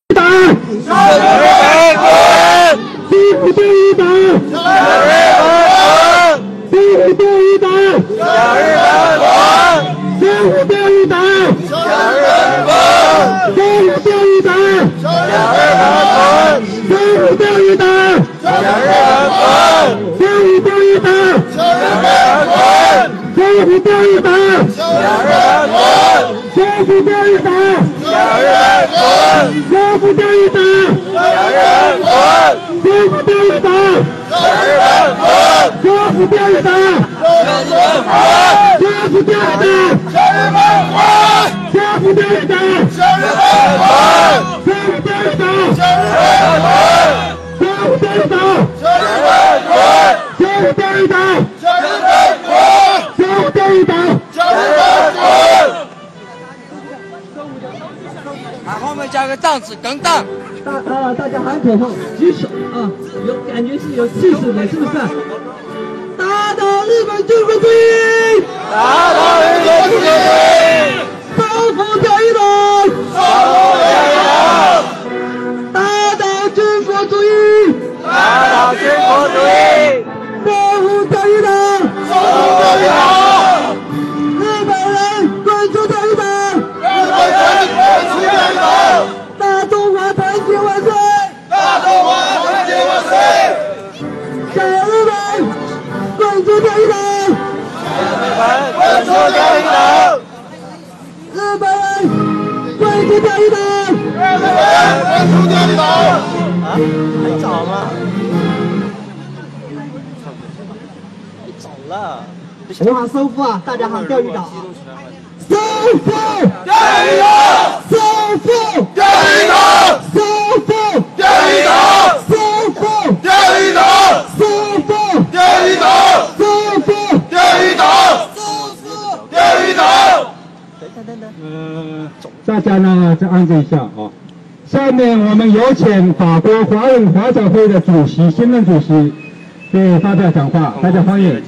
打！政府钓鱼岛！政府钓鱼岛！政府钓鱼岛！政府钓鱼岛！政府钓鱼岛！政府钓鱼岛！政府钓鱼岛！政府钓鱼岛！政府钓鱼岛！政府钓鱼岛！政府钓鱼岛！政府钓鱼岛！政府钓鱼岛！政府钓鱼岛！政府钓鱼岛！政府钓鱼岛！政府钓鱼岛！ 后面加个档次，更档。 大家喊口号，举手啊！有感觉是有气势的，是不是？打倒日本军国主义！ 打倒日本军国主义！ 收复钓鱼岛！ 收复钓鱼岛！ 打倒军国主义！ 打倒军国主义！ 收复钓鱼岛！ 收复钓鱼岛！ 日本人滚出钓鱼岛！ 日本人滚出钓鱼岛！ 大中华团结万岁！ 大中华团结万岁！ 小日本滚出钓鱼岛！ 滚出钓鱼岛！ 日本人滚出钓鱼岛！ 日本人滚出钓鱼岛！啊，还早吗？早了。 我喊收复啊，大家喊钓鱼岛啊！收复钓鱼岛！ 收复钓鱼岛！ 收复钓鱼岛！ 收复钓鱼岛！ 收复钓鱼岛！ 收复钓鱼岛！钓鱼岛！ 大家呢再安静一下啊。下面我们有请法国华人华侨会的主席、新任主席对发表讲话，大家欢迎。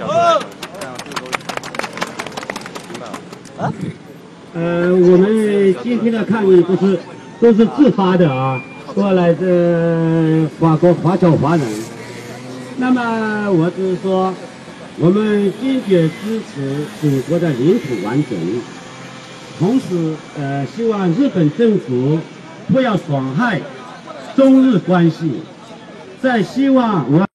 我们今天的抗议都是自发的啊，过来自法国华侨华人。那么我就是说，我们坚决支持祖国的领土完整，同时希望日本政府不要损害中日关系，再希望我。